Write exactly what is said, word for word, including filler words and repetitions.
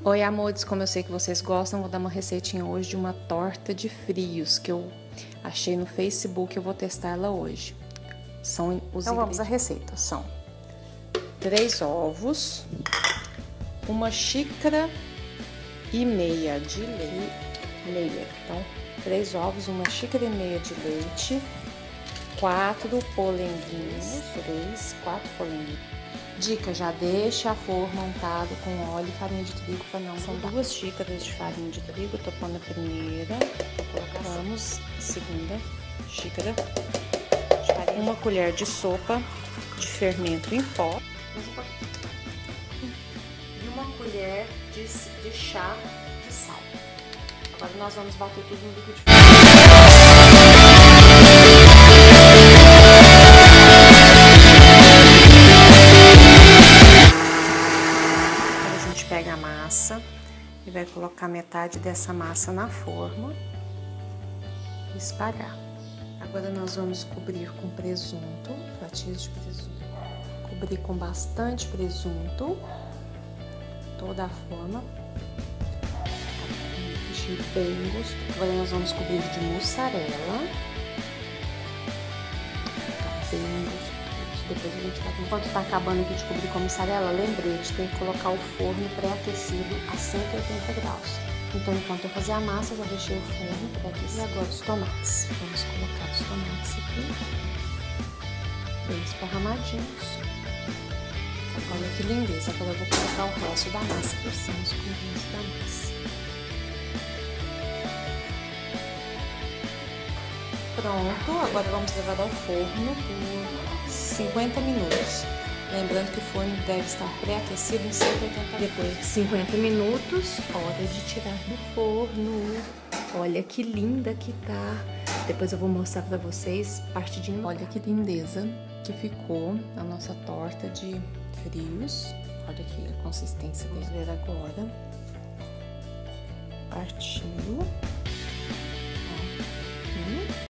Oi, amores, como eu sei que vocês gostam, vou dar uma receitinha hoje de uma torta de frios que eu achei no Facebook, eu vou testar ela hoje. São os então vamos à receita, são três ovos, uma xícara e meia de leite, meia, então três ovos, uma xícara e meia de leite, quatro polenguinhos, três, quatro polenguinhos. Dica, já deixa a forno montado com óleo e farinha de trigo para não São duas xícaras de farinha de trigo, tô pondo a primeira, colocamos a segunda xícara de farinha, uma colher de sopa de fermento em pó e uma colher de, de chá de sal. Agora nós vamos bater tudo no liquidificador. Pega a massa e vai colocar metade dessa massa na forma e espalhar. Agora nós vamos cobrir com presunto, fatias de presunto. Cobrir com bastante presunto, toda a forma. Encher bem gostoso. Agora nós vamos cobrir de mussarela. Tá bem gostoso. Depois a gente vai... Enquanto tá acabando aqui de cobrir com mussarela, lembrete, tem que colocar o forno pré-aquecido a cento e oitenta graus. Então, enquanto eu fazer a massa, eu já deixei o forno pré-aquecido. E agora os tomates. Vamos colocar os tomates aqui, bem esparramadinhos. Olha que lindeza. Agora eu vou colocar o resto da massa por cima, os cubinhos da massa. Pronto, agora vamos levar ao forno por cinquenta minutos. Lembrando que o forno deve estar pré-aquecido em cento e oitenta graus. Depois de cinquenta minutos, hora de tirar do forno. Olha que linda que tá. Depois eu vou mostrar pra vocês partidinho. Olha que lindeza que ficou a nossa torta de frios. Olha aqui a consistência. Vamos ver agora. Partindo.